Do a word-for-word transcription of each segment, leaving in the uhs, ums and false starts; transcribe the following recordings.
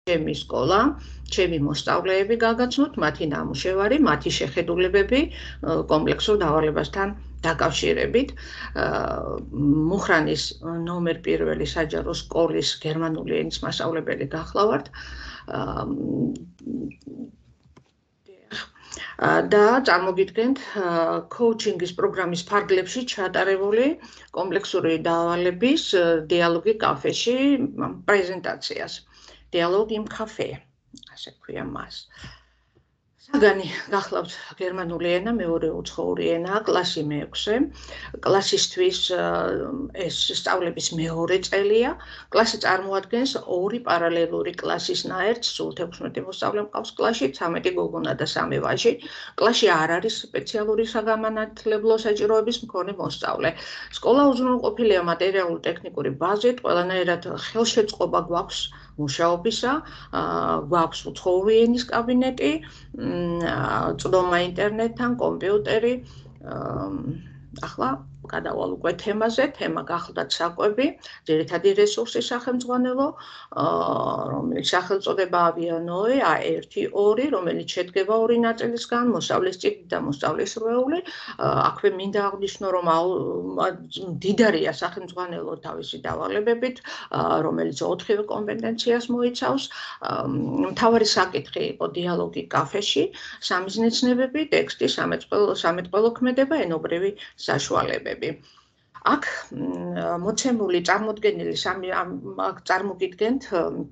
ჩემი სკოლა, ჩემი მოსწავლეები გაგაცნოთ, მათი ნამუშევარი, მათი შეხედულებები კომპლექსურ დავალებასთან დაკავშირებით. მუხრანის ნომერ პირველი საჯარო სკოლის გერმანული ენის მასწავლებელი გახლავართ. და წარმოგიდგენთ კოუჩინგის პროგრამის ფარგლებში ჩატარებული კომპლექსური დავალების დიალოგი კაფეში პრეზენტაციას. დიალოგი იმ კაფე, ასე ქვია მას. საგანი გახლავთ გერმანული ენა, მეორე უცხოური ენაა, კლასი მეექვსე. კლასისთვის ეს სწავლების მეორე წელია. კლასი წარმოადგენს ორი პარალელური კლასის ნაერთს, სულ თექვსმეტი მოსწავლე მყავს კლასში, ცამეტი გოგონა და სამი ვაჟი. კლასში არ არის სპეციალური საგამანათლებლო საჭიროების მქონე მოსწავლე. სკოლა უზრუნველყოფილია მატერიალურ-ტექნიკური ბაზით, ყველანაირად ხელშეწყობა გვაქვს მუშაობისა, გვაქვს უცხოური ენის კაბინეტი, წვდომა ინტერნეტთან, კომპიუტერი. ახლა გადავალ უკვე თემაზე, თემა გახლდათ საკვები, ძირითადი რესურსი სახელმძღვანელო, რომელიც სახელწოდება ავიანოე A ერთი ორი, რომელიც შედგება ორი ნაწილისგან, მოსწავლის წიგნი და მოსწავლის რვეული. აქვე მინდა აღნიშნო, რომ მდიდარია სახელმძღვანელო თავისი დავალებებით, რომელიც ოთხივე კომპეტენციას მოიცავს. მთავარი საკითხი იყო დიალოგი კაფეში, სამიზნე ცნებები, ტექსტი, სამეთყველო ქმედება, ენობრივი საშუალებები. აქ მოცემული წარმოდგენილი წარმოგიდგენთ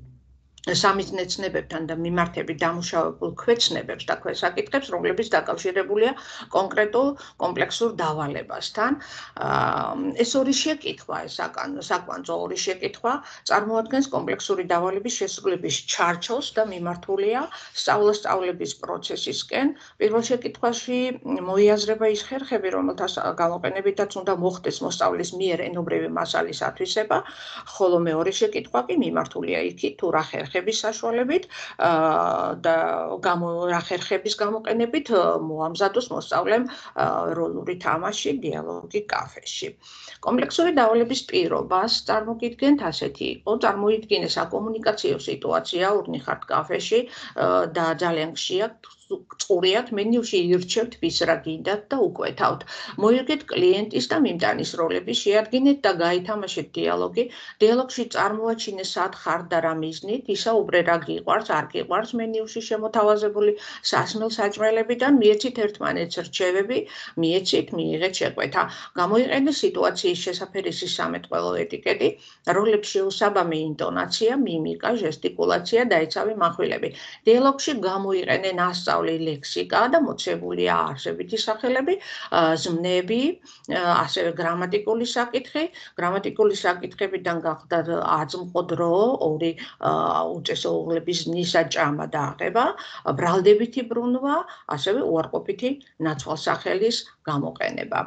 სამიზნე ცნებებთან და მიმართებით დამუშავებულ ქვეცნებებს და ქვესაკითხებს, რომლებიც დაკავშირებულია კონკრეტულ კომპლექსურ დავალებასთან. ეს ორი შეკითხვა, ეს საკვანძო ორი შეკითხვა წარმოადგენს კომპლექსური დავალების შესრულების ჩარჩოს და მიმართულია სწავლა-სწავლების პროცესისკენ. პირველ შეკითხვაში მოიაზრება ის ხერხები, რომელთა გამოყენებითაც უნდა მოხდეს მოსწავლის მიერ ენობრივი მასალის ათვისება, ხოლო მეორე შეკითხვა კი მიმართულია იქით, თუ რა ხერხები საშუალებით და რა ხერხების გამოყენებით მოამზადოს მოსწავლემ როლური თამაში დიალოგი კაფეში. კომპლექსური დავალების პირობას წარმოგიდგენთ ასეთი იყო, წარმოიდგინე საკომუნიკაციო სიტუაცია, ურნი ხართ კაფეში და ძალიან ხშირად წყურიათ მენიუში ირჩევთ ვის რა გინდათ და უკვეთავთ. მოიგეთ კლიენტის და მიმტანის როლები, შეადგინეთ და გაითამაშეთ დიალოგი. დიალოგში წარმოაჩინე სად ხართ და რა მიზნით, ისაუბრე რა გიყვარს, არ გიყვარს მენიუში შემოთავაზებული სასმელ საჭმელებიდან, მიეცით ერთმანეთს რჩევები, მიეცით, მიიღეთ შეკვეთა. გამოიყენე სიტუაციის შესაფერისი სამეთყველო ეტიკეტი, როლებს შეუსაბამი ინტონაცია, მიმიკა, ჟესტიკულაცია, დაეცავი מחვილები. დიალოგში გამოიყენე ნასწავლი ლექსიკა და მოცემულია არსებითი სახელები, ზმნები, ასევე გრამატიკული საკითხი. გრამატიკული საკითხებიდან გახდა აწმყო დრო, ორი უწესოულების ნისა, ჭამა და აღება, ბრალდებითი ბრუნვა, ასევე უარყოფითი ნაცვალსახელის გამოყენება.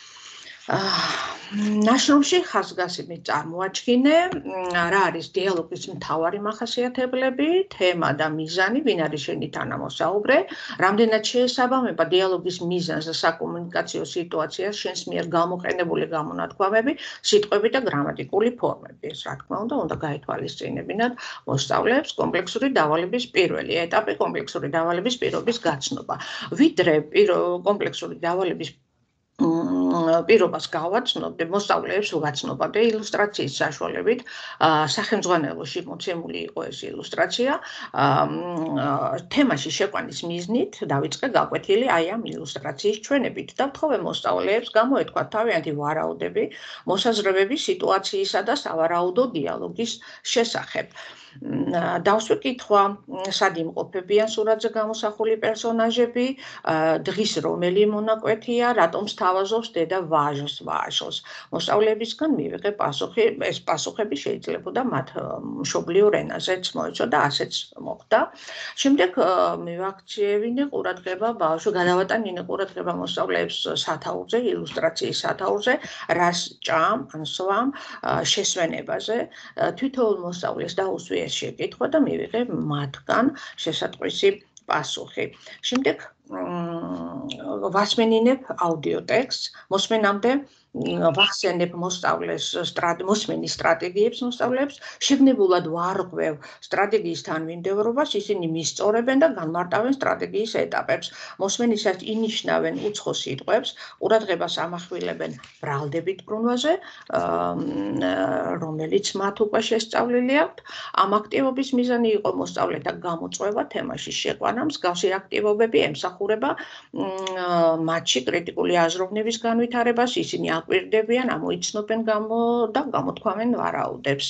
ნაშრომში ხაზგასმით წარმოაჩინე, რა არის დიალოგის მთავარი მახასიათებლები, თემა და მიზანი, ვინ არის შენი თანამოსაუბრე, რამდენად შეესაბამება დიალოგის მიზანს და საკომუნიკაციო სიტუაციას შენს მიერ გამოყენებული გამონათქვამები, სიტყვები და გრამატიკული ფორმები. ეს რა თქმა უნდა, უნდა გაითვალისწინებინათ მოსწავლეებს კომპლექსური დავალების პირველი ეტაპი, კომპლექსური დავალების პირობის გაცნობა. ვიდრე კომპლექსური დავალების პირობას გავაცნობ, მოსწავლეებს ვგაცნობავდე ილუსტრაციის საშუალებით. სახელმძღვანელოში მოცემული იყო ეს ილუსტრაცია. თემაში შეყვანის მიზნით დავიწყე გაკვეთილი აი ამ ილუსტრაციის ჩვენებით და ვთხოვე მოსწავლეებს გამოეთქვათ თავიანთი ვარაუდები, მოსაზრებები სიტუაციისა და სავარაუდო დიალოგის შესახებ. დავსვე კითხვა, სად იმყოფებიან სურათზე გამოსახული პერსონაჟები, დღის რომელი მონაკვეთია, რატომ სთავაზობს დედა ვაჟს ვაჟოს. მოსწავლეებისგან მივიღე პასუხი, ეს პასუხები შეიძლებოდა მათ მშობლიურ ენაზეც მოეწო და ასეც მოხდა. შემდეგ მივაქციევინე ყურადღება ბავშვ, გადავატანინე ყურადღება მოსწავლეებს სათაურზე, ილუსტრაციის სათაურზე, რას ჭამ, ან სვამ, შესვენებაზე. თითოეულ მოსწავლეს დაუსვი ეს შეკითხვა და მივიღე მათგან შესატყვისი პასუხი. შემდეგ ვასმენინებ აუდიო ტექსტს, მოსმენამდე ვახსენებ მოსწავლეს მოსმენის სტრატეგიებს მოსწავლეებს, შეგნებულად ვარღვევ სტრატეგიის თანმიმდევრობას, ისინი მისწორებენ და განმარტავენ სტრატეგიის ეტაპებს. მოსმენისას ინიშნავენ უცხო სიტყვებს, ყურადღებას ამახვილებენ ბრალდებით ბრუნვაზე, რომელიც მათ უკვე შესწავლილი აქვთ. ამ აქტივობის მიზანი იყო მოსწავლეთა გამოწვევა, თემაში შეყვანა, მსგავსი აქტივობები ემსახურება მათში კრიტიკული აზროვნების განვითარებას, ისინი აკვირდებიან, ამოიცნობენ გამო და გამოთქვამენ ვარაუდებს.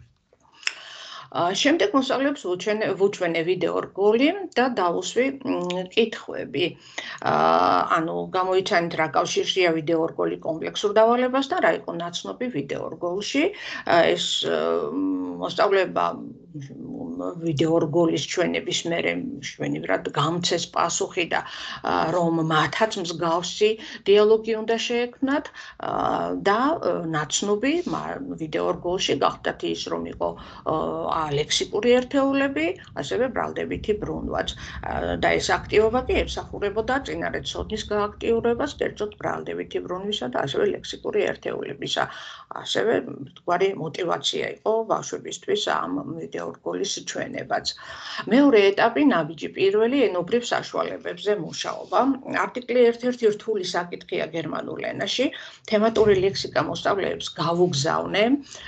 შემდეგ მოსწავლეებს ვუჩვენე ვიდეო რგოლი და დავუსვი კითხვები. ანუ გამოიცანით რა კავშირშია ვიდეო რგოლი კომპლექსურ დავალებასთან, რა იყო ნაცნობი ვიდეო რგოლში. ეს მოსწავლეება ვიდეო რგოლის ჩვენების მერე შვენივრად გამცეს პასუხი და რომ მათაც მსგავსი დიალოგი უნდა შეექმნათ და ნაცნობი ვიდეო რგოლში გახდათ ის რომ იყო ლექსიკური ერთეულები, ასევე ბრალდებითი ბრუნვაც. და ეს აქტივობა კი ემსახურებოდა წინარე ცოდნის გააქტიურებას, კერძოდ ბრალდებითი ბრუნვისა და ასევე ლექსიკური ერთეულებისა. ასევე თქვარი მოტივაცია იყო ბავშვებისთვის ამ ვიდეო რგოლის ჩვენებაც. მეორე ეტაპი ნაბიჯი პირველი ენობრივ საშუალებებზე მუშაობა. არტიკლი ერთ-ერთი რთული საკითხია გერმანულ ენაში. თემატური ლექსიკა მოსწავლეებს გავუგზავნე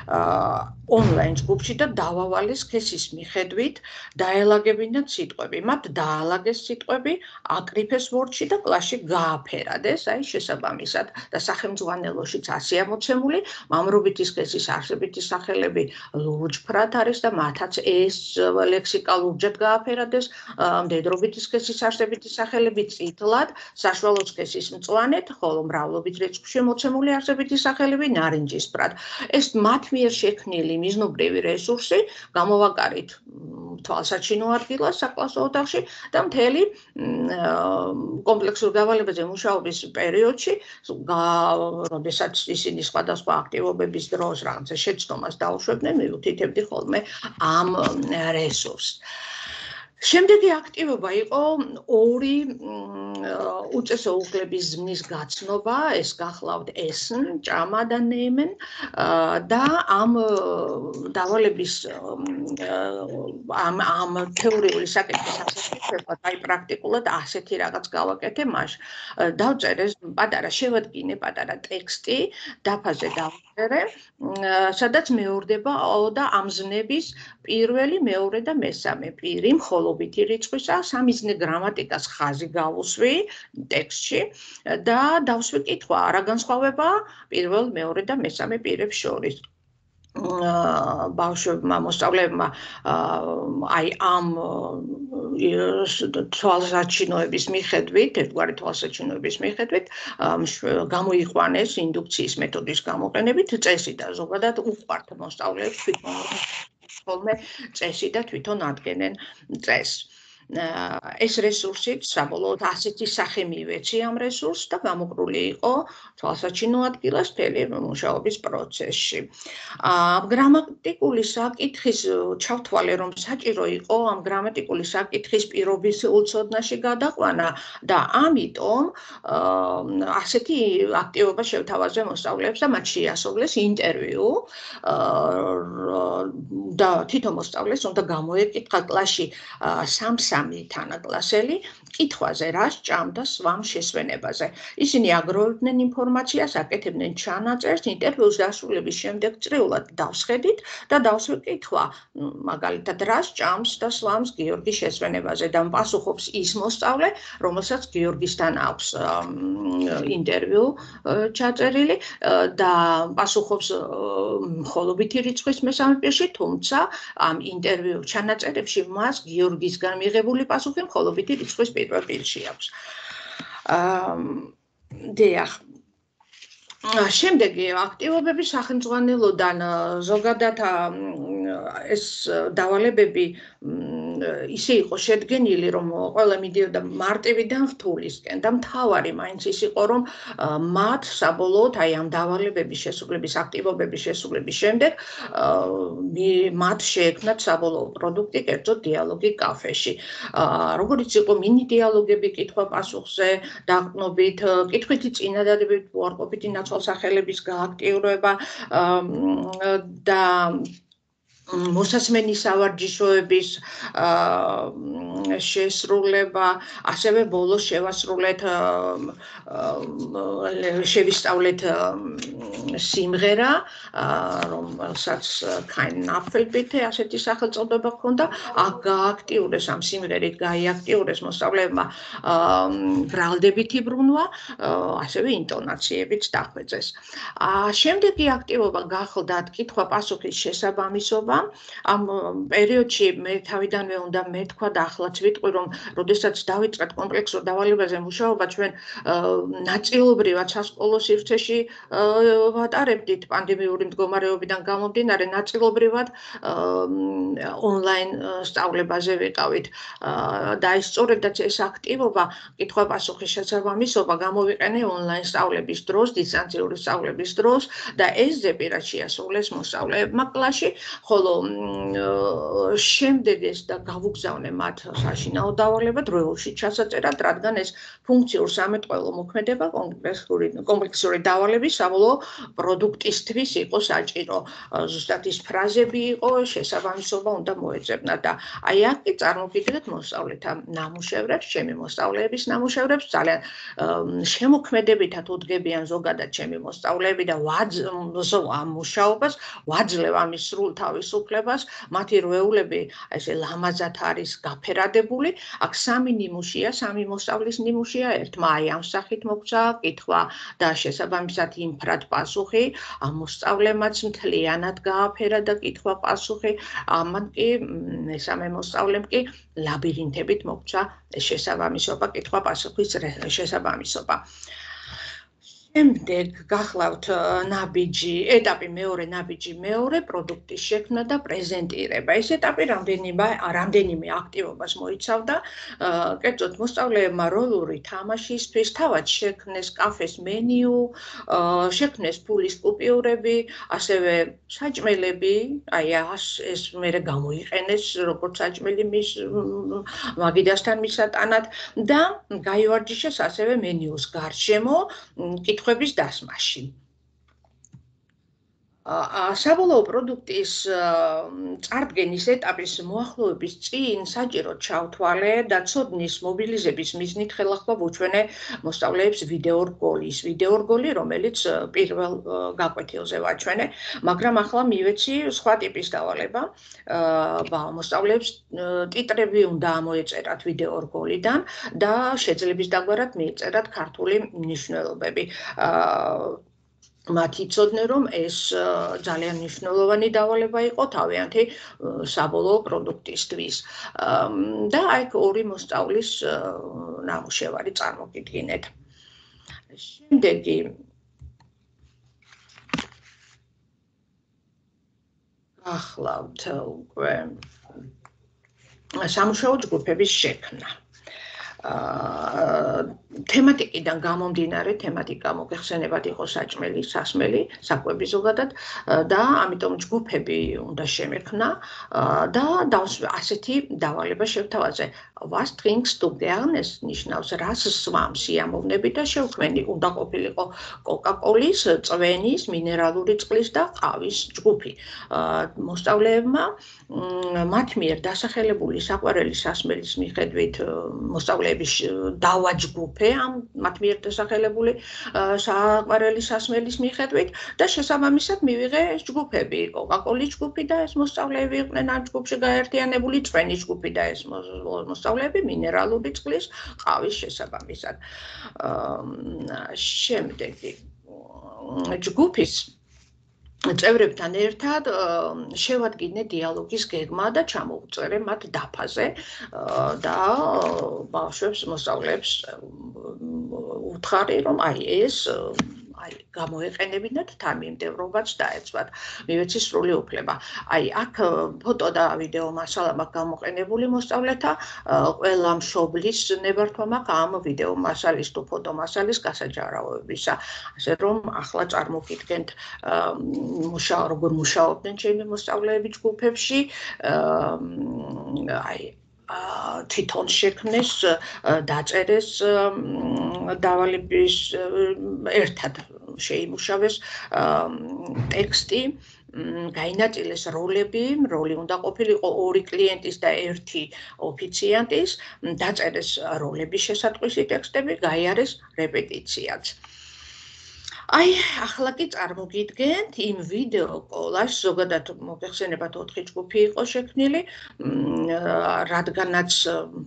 ონლაინ ჯგუფში და დავავალე სქესის მიხედვით დაელაგებინათ სიტყვები. მათ დაალაგეს სიტყვები, აკრიფეს ვორდში და კლასში გააფერადეს, აი შესაბამისად და სახელმძღვანელოშიც ასეა მოცემული, მამრობითი სქესის არსებითი სახელები ლურჯფრად არის და მათაც ეს ლექსიკა ლურჯად გააფერადეს, მდედრობითი სქესის არსებითი სახელები წითლად, საშუალო სქესის მწვანედ, ხოლო მრავლობით რიცხვში მოცემული არსებითი სახელები ნარინჯისფრად. ეს მათ მიერ შექმნილი მიზნობრივი რესურსი გამოვაკარით თვალსაჩინო ადგილას საკლასო ოთახში და მთელი კომპლექსურ დავალებაზე მუშაობის პერიოდში, როდესაც ისინი სხვადასხვა აქტივობების დროს რაღაცა შეცდომას დაუშვებდნენ, მიუთითებდი ხოლმე ამ რესურსს. შემდეგი აქტივობა იყო ორი უწესო უღლების ზმნის გაცნობა, ეს გახლავთ ესნ, ჭამა და ნემენ და ამ დავალების ამ ამ თეორიული საკითხის ასაკეთება, აი პრაქტიკულად ასეთი რაღაც გავაკეთე მას. დავწერე პატარა შევადგინე პატარა ტექსტი, დაფაზე დავწერე, სადაც მეორდება და ამ ზნების პირველი, მეორე და მესამე პირი მხოლობითი რიცხვისა, სამიზნე გრამატიკას ხაზი გავუსვი ტექსტში და დავსვი კითხვა, რა განსხვავებაა პირველ, მეორე და მესამე პირებს შორის. ბავშვებმა, მოსწავლეებმა აი ამ თვალსაჩინოების მიხედვით, ერთგვარი თვალსაჩინოების მიხედვით გამოიყვანეს ინდუქციის მეთოდის გამოყენებით წესი და ზოგადად უყვართ მოსწავლეებს თვითონ ხოლმე წესი და თვითონ ადგენენ წესს. ეს რესურსით საბოლოოდ ასეთი სახე მივეცი ამ რესურსს და გამოკრული იყო თვალსაჩინო ადგილას მთელი მუშაობის პროცესში. გრამატიკული საკითხის ჩავთვალე, რომ საჭირო იყო ამ გრამატიკული საკითხის პირობის უცოდნაში გადაყვანა და ამიტომ ასეთი აქტივობა შევთავაზე მოსწავლეებს და მათ შეასრულეს ინტერვიუ და თვითონ მოსწავლეს უნდა გამოეკითხა კლასში სამ-სამი თანაკლასელი კითხვაზე, რა სჭამდა სვამ შესვენებაზე. ისინი აგროვებდნენ ინფორმაციას, აკეთებდნენ ჩანაწერს, ინტერვიუს დასრულების შემდეგ წრიულად დავსხედით და დავსვი კითხვა, მაგალითად, რა სჭამს და სვამს გიორგის შესვენებაზე და პასუხობს ის მოსწავლე, რომელსაც გიორგისთან აქვს ინტერვიუ ჩაწერილი და პასუხობს მხოლობითი რიცხვის მესამე პირში, თუმცა ამ ინტერვიუ ჩანაწერებში მას გიორგისგან მიღებული პასუხი მხოლობითი რიცხვის პირველ პირში აქვს. დიახ. შემდეგი აქტივობები სახელმძღვანელოდან ზოგადად ეს დავალებები ისე იყო შედგენილი, რომ ყველა მიდიოდა მარტივიდან რთულისკენ და მთავარი მაინც ის იყო, რომ მათ საბოლოოდ აი ამ დავალებების შესრულების, აქტივობების შესრულების შემდეგ მათ შეექმნათ საბოლოო პროდუქტი, კერძოდ დიალოგი კაფეში. როგორც იყო მინი დიალოგები კითხვა-პასუხზე, დაყრდნობით, კითხვითი წინადადებით, უარყოფითი ნაცვალსახელების გააქტიურება და მოსასმენი სავარჯიშოების შესრულება, ასევე ბოლოს შევასრულეთ შევისწავლეთ სიმღერა, რომელსაც Kein Apfelbitte ასეთი სახელწოდება ჰქონდა, აქ გააქტიურეს ამ სიმღერით გაიაქტიურეს მოსწავლეებმა ბრალდებითი ბრუნვა, ასევე ინტონაციებიც დახვეწეს. შემდეგი აქტივობა გახლდათ კითხვა-პასუხის შესაბამისობა. Am პერიოდში მე თავიდანვე უნდა მეთქვა და ახლაც ვიტყვი, რომ როდესაც დავიწყეთ კომპლექსურ დავალებაზე მუშაობა, ჩვენ ნაწილობრივად სასკოლო სივრცეში ვატარებდით პანდემიური მდგომარეობიდან გამომდინარე, ნაწილობრივად ონლაინ სწავლებაზე ვიყავით. და ის სწორედაც ეს აქტივობა, კითხვა-პასუხის შესაბამისობა გამოვიყენე ონლაინ სწავლების დროს, დისტანციური სწავლების დროს და ეს ზეპირად შეასრულეს მოსწავლეებმა კლასში, ხოლო შემდეგ ეს და გავუგზავნე მათ საშინაო დავალება დროულში ჩასაწერად, რადგან ეს ფუნქციურ სამეტყველო მოქმედება კომპლექსური დავალების საბოლოო პროდუქტისთვის იყო საჭირო. ზუსტად ის ფრაზები იყო, შესაბამისობა უნდა მოეძებნა და აი აქ კი წარმოგიდგენთ მოსწავლეთა ნამუშევრებს, ჩემი მოსწავლეების ნამუშევრებს, ძალიან შემოქმედებითად უდგებიან ზოგადად ჩემი მოსწავლეები და ვაძლევ ამ მუშაობას, ვაძლევ ამის სრულ თავისუფლებას, მათი რვეულები ესე ლამაზად არის გაფერადებული. აქ სამი ნიმუშია, სამი მოსწავლის ნიმუშია, ერთმა აი ამ სახით მოგცა კითხვა და შესაბამისად იმფრად პასუხი, ამ მოსწავლემაც მთლიანად გააფერა და კითხვა-პასუხი, ამან კი მესამე მოსწავლემ კი ლაბირინთებით მოგცა შესაბამისობა, კითხვა-პასუხის შესაბამისობა. შემდეგ გახლავთ ნაბიჯი, ეტაპი მეორე, ნაბიჯი მეორე, პროდუქტის შექმნა და პრეზენტირება. ეს ეტაპი რამდენიმე რამდენიმე აქტივობას მოიცავდა. კერძოდ მოსწავლეებმა როლური თამაშისთვის თავად შექმნეს კაფეს მენიუ, შექმნეს ფულის კუპიურები, ასევე საჭმელები, აი ეს მერე გამოიყენეს როგორც საჭმელი მის მაგიდასთან მისატანად და გაივარჯიშეს ასევე მენიუს გარშემო კითხვების დასმაში. საბოლოო პროდუქტის წარდგენის ეტაპის მოახლოების წინ საჭირო ჩავთვალე და ცოდნის მობილიზების მიზნით ხელახლა ვუჩვენე მოსწავლეებს ვიდეო რგოლის, ვიდეო რგოლი, რომელიც პირველ გაკვეთილზე ვაჩვენე, მაგრამ ახლა მივეცი სხვა ტიპის დავალება. მოსწავლეებს ტიტრები უნდა ამოეწერათ ვიდეო რგოლიდან და შეძლების დაგვარად მიეწერათ ქართული მნიშვნელობები. მათ იცოდნენ, რომ ეს ძალიან მნიშვნელოვანი დავალება იყო თავიანთი საბოლოო პროდუქტისთვის. და აქ ორი მოსწავლის ნამუშევარი წარმოგიდგინეთ. შემდეგი გახლავთ უკვე სამუშაო ჯგუფების შექმნა. თემატიკიდან გამომდინარე, თემატიკა მოგეხსენებათ იყო საჭმელი, სასმელი, საკვები ზოგადად და ამიტომ ჯგუფები უნდა შემექმნა და ასეთი დავალება შევთავაზე. Was trinkst du gern? ეს ნიშნავს რას სვამს სიამოვნებით და შევქმენი უნდა ყოფილიყო კოკა-კოლის, წვენის, მინერალური წყლის და ყავის ჯგუფი. მოსწავლეებმა მათ მიერ დასახელებული საყვარელი სასმელის მიხედვით მოსწავლეების დავაჯგუფე ამ მათ მიერ დასახელებული საყვარელი სასმელის მიხედვით და შესაბამისად მივიღე ეს ჯგუფები, კოკა-კოლის ჯგუფი და ეს მოსწავლეები იყვნენ ამ ჯგუფში გაერთიანებული, წვენის ჯგუფი და ეს მოსწავლეები მინერალური წყლის, ყავის შესაბამისად. შემდეგი ჯგუფის წევრებთან ერთად შევადგინე დიალოგის გეგმა და ჩამოვწერე მათ დაფაზე და ბავშვებს, მოსწავლეებს უთხარი, რომ აი ეს აი გამოეყენებინათ თან მიმდევრობაც დაეცვათ მივეცი სრული უფლება აი აქ ფოტო და ვიდეო მასალა მაქვს გამოყენებული მოსწავლეთა ყველა მშობლის ნებართვა მაქვს ამ ვიდეო მასალის თუ ფოტო მასალის გასაჯარავებისა ასე რომ ახლა წარმოგიდგენთ მუშაობა როგორ მუშაობდნენ ჩემი მოსწავლეები ჯგუფებში აი თვითონ შექმნეს დაწერეს დავალების ერთად შეიმუშავეს ტექსტი გაინაწილეს როლები როლი უნდა ყოფილიყო ორი კლიენტის და ერთი ოფიციანტის დაწერეს როლების შესატყვისი ტექსტები გაიარეს რეპეტიციაც აი ახლა კი წარმოგიდგენთ იმ ვიდეო კოლაჟს ზოგადად მოგეხსენებათ ოთხი ჯგუფი იყო შექმნილი რადგანაც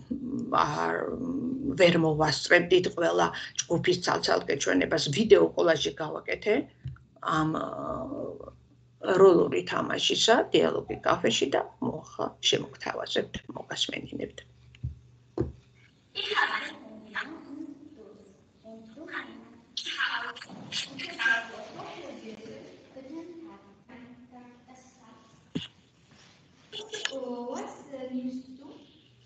ვერ მოვასწრებდით ყველა ჯგუფის ცალ-ცალკე ჩვენებას ვიდეო კოლაჟი გავაკეთე ამ როლური თამაშისა დიალოგი კაფეში და მოხა შემოგთავაზებთ მოგასმენინებთ What's the news to do?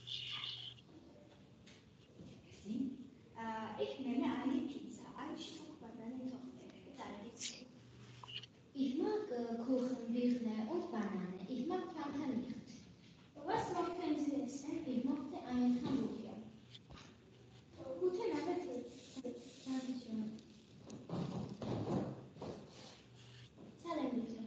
Ich nenne eine Pizza. Ein Stück Bananentochter. Ich mag Kuchen, Birne und Banane. Ich mag Fanta nicht. Was mochten Sie essen? Ich mochte einen Hamburger. Guten Appetit. Dankeschön. Zahlen bitte.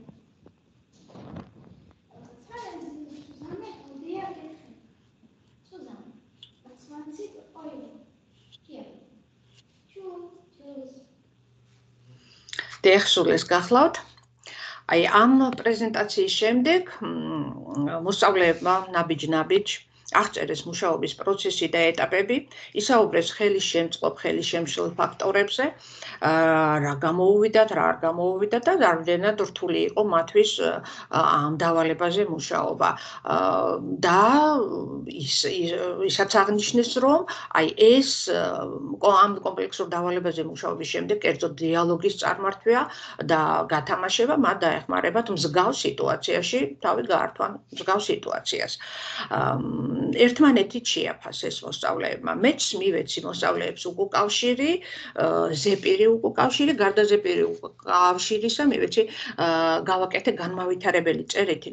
Zahlen Sie zusammen und wir rechnen. Zusammen. zwanzig Euro. Hier. Tschüss. დიახსულეს გახლავთ აი ამ პრეზენტაციის შემდეგ მოსწავლეებმა ნაბიჯ-ნაბიჯ აღწერეს მუშაობის პროცესი და ეტაპები, ისაუბრეს ხელის შემწყობ, ხელის შემშლ ფაქტორებზე, რა გამოუვიდათ, რა არ გამოუვიდათ და რამდენად რთული იყო მათთვის ამ დავალებაზე მუშაობა. და ისაც აღნიშნეს, რომ აი ეს ამ კომპლექსურ დავალებაზე მუშაობის შემდეგ კერძოდ დიალოგის წარმართვა და გათამაშება მათ დაეხმარებათ მსგავს სიტუაციაში თავი გაართვან მსგავს სიტუაციას. ერთმანეთით შეაფასეს მოსწავლეებმა. მეც მივეცი მოსწავლეებს უკავშირი, ზეპირი უკავშირი, გარდა ზეპირი უკავშირისა მივეცი გავაკეთე განმავითარებელი წერითი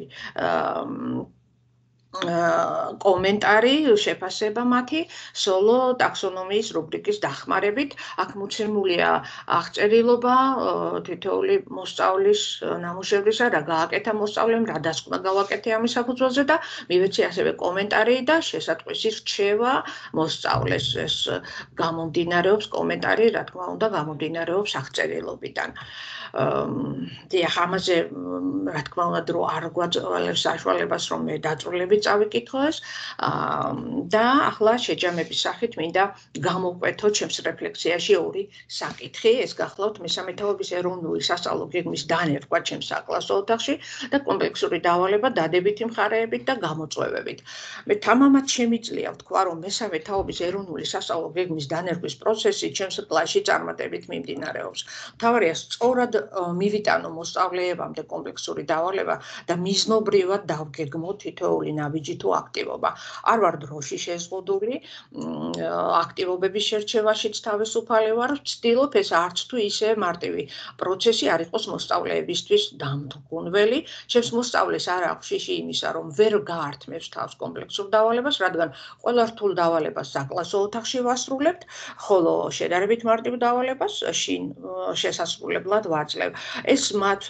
კომენტარი შეფასება მათი სოლო ტაქსონომიის რუბრიკის დახმარებით. აქ მოცემულია აღწერილობა თითოეული მოსწავლის ნამუშევრისა, რა გააკეთა მოსწავლემ, რა დასკვნა გავაკეთე ამის საფუძველზე და მივეცი ასევე კომენტარი და შესატყვისი რჩევა მოსწავლეს. ეს გამომდინარეობს კომენტარი, რა თქმა უნდა, გამომდინარეობს აღწერილობიდან. დიახ, ამაზე რა თქმა უნდა დრო არ გვაძლევს საშუალებას რომ მე დაწვრილებით წავიკითხო ეს და ახლა შეჯამების სახით მინდა გამოვკვეთო ჩემს რეფლექსიაში ორი საკითხი. ეს გახლავთ მესამე თაობის ეროვნული სასწავლო გეგმის დანერგვა ჩემს საკლასო ოთახში და კომპლექსური დავალება დადებითი მხარეებით და გამოწვევებით. მე თამამად შემიძლია ვთქვა, რომ მესამე თაობის ეროვნული სასწავლო გეგმის დანერგვის პროცესი ჩემს კლასში წარმატებით მიმდინარეობს. მთავარია სწორად მივიტანო მოსწავლეებამდე კომპლექსური დავალება და მიზნობრივად დავგეგმო თითოეული ნაბიჯი თუ აქტივობა. არ ვარ დროში შეზღუდული, აქტივობების შერჩევაშიც თავისუფალი ვარ, ვცდილობ ეს არც თუ ისე მარტივი პროცესი არ იყოს მოსწავლეებისთვის დამთგუნველი. ჩემს მოსწავლეს არ აქვს შიში იმისა, რომ ვერ გაართმევს თავს კომპლექსურ დავალებას, რადგან ყველა რთულ დავალებას საკლასო ოთახში ვასრულებთ, ხოლო შედარებით მარტივ დავალებას შინ შესასრულებლად ვაძლევ. ეს მათ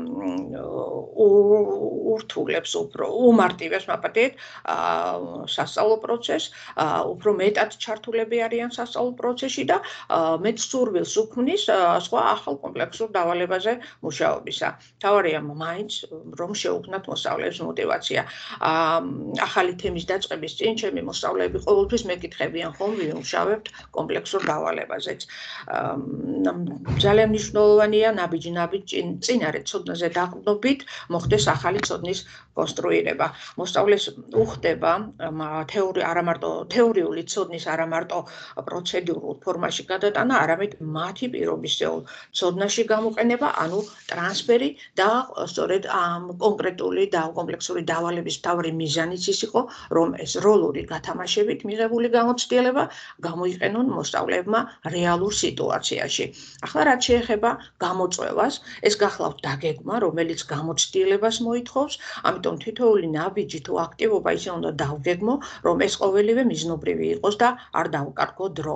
ურთულებს უფრო უმარტივებს მაპატიეთ სასწავლო პროცესს, უფრო მეტად ჩართულები არიან სასწავლო პროცესში და მეტ სურვილს უქმნის სხვა ახალ კომპლექსურ დავალებაზე მუშაობისა. მთავარია მაინც რომ შეუქმნათ მოსწავლეებს მოტივაცია. ახალი თემის დაწყების წინ ჩემი მოსწავლეები ყოველთვის მეკითხებიან, ხომ ვიმუშავებთ კომპლექსურ დავალებაზეც. ძალიან მნიშვნელოვანია ნაბიჯ-ნაბიჯ წინარე ცოდნაზე დაყრდნობით მოხდეს ახალი ცოდნის კონსტრუირება. მოსწავლე ეს უხდება თეორი არა მარტო თეორიული ცოდნის არა მარტო პროცედურულ ფორმაში გადატანა, არამედ მათი პირობისეულ ცოდნაში გამოყენება, ანუ ტრანსფერი და სწორედ ამ კონკრეტული და კომპლექსური დავალების მთავარი მიზანიც ის იყო, რომ ეს როლური გათამაშებით მიღებული გამოცდილება გამოიყენონ მოსწავლეებმა რეალურ სიტუაციაში. ახლა რაც შეეხება გამოწვევას, ეს გახლავთ დაგეგმა, რომელიც გამოცდილებას მოითხოვს, ამიტომ თითოეული ნაბიჯი თუ აქტივობა ისე უნდა დავგეგმო, რომ ეს ყოველივე მიზნობრივი იყოს და არ დავკარგო დრო.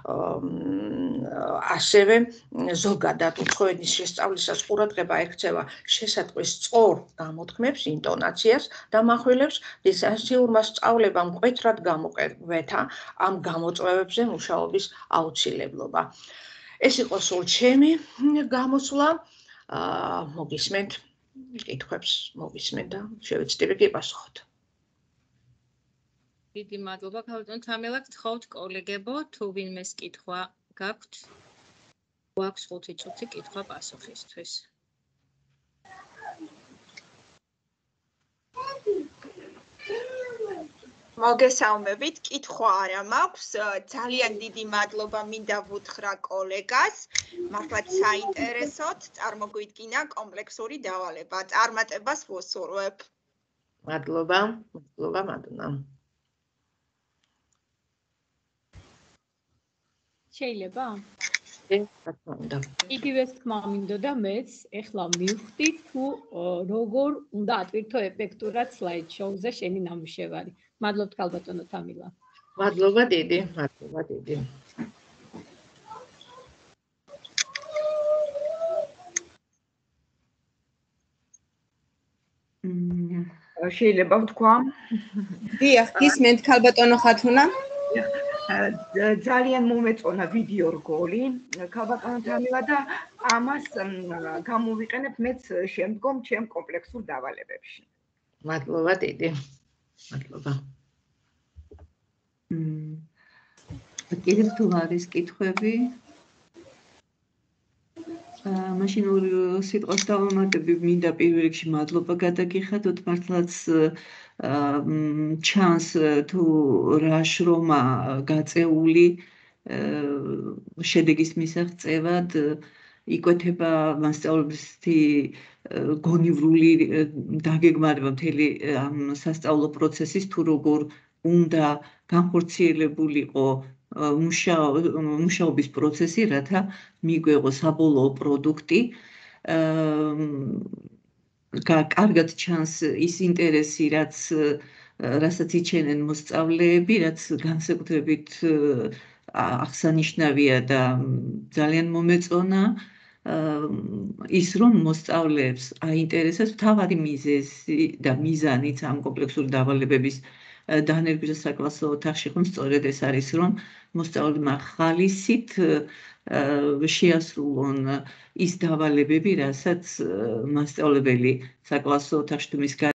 ასევე ზოგადად უცხოენის შესწავლისას ყურადღება ექცევა შესატყვის სწორ გამოთქმებს, ინტონაციას და מחვილებს დისტანციურმა სწავლებამ მკვეთრად გამოყვეთა ამ გამოწვევებზე მუშაობის აუცილებლობა. ეს იყო სულ ჩემი გამოსვლა. მოგისმენთ კითხვებს, მოგისმენთ და შევეცდები გიპასუხოთ. დიდი მადლობა ქალბატონ თამილა, გთხოვთ კოლეგებო, თუ ვინმეს კითხვა გაქვთ, გვაქვს ხუთი წუთი კითხვა პასუხისთვის. მოგესალმებით, კითხვა არა მაქვს, ძალიან დიდი მადლობა მინდა ვუთხრა კოლეგას, მართლაც საინტერესოდ წარმოგვიდგინა კომპლექსური დავალება. წარმატებას ვუსურვებ. მადლობა, მადლობა, მადლობა. შეიძლება? და იგივეს თქმა მინდოდა მეც, ეხლა მივხვდი თუ როგორ უნდა ატვირთო ეფექტურად სლაიდ-შოუზე შენი ნამუშევარი. მადლობთ ქალბატონო თამილა. მადლობა დიდი, მადლობა დიდი. შეიძლება ვთქვა? დიახ, გისმენთ ქალბატონო ხათუნა? ძალიან მომეწონა ვიდეო რგოლი ქალბატონო თამილა და ამას გამოვიყენებ მეც შემდგომ ჩემ კომპლექსურ დავალებებში. მადლობა დიდი. მადლობა. კიდევ თუ არის კითხვები? მაშინ ორ სიტყვას დავამატები, მინდა პირველ რიგში მადლობა გადაგიხადოთ, მართლაც ჩანს თუ რა შრომა გაწეული შედეგის მისაღწევად იკვეთება მასწავლებლისთი გონივრული დაგეგმარება მთელი ამ სასწავლო პროცესის, თუ როგორ უნდა განხორციელებულიყო მუშაობის პროცესი, რათა მიგვეღო საბოლოო პროდუქტი. კარგად ჩანს ის ინტერესი, რაც რასაც იჩენენ მოსწავლეები, რაც განსაკუთრებით აღსანიშნავია და ძალიან მომეწონა ის, რომ მოსწავლეებს აინტერესებს მთავარი მიზეზი და მიზანიც ამ კომპლექსური დავალებების დანერგვის და საკლასო ოთახში, ხომ სწორედ ეს არის, რომ მოსწავლეებმა ხალისით შეასრულონ ის დავალებები, რასაც მასწავლებელი საკლასო ოთახში თუ მის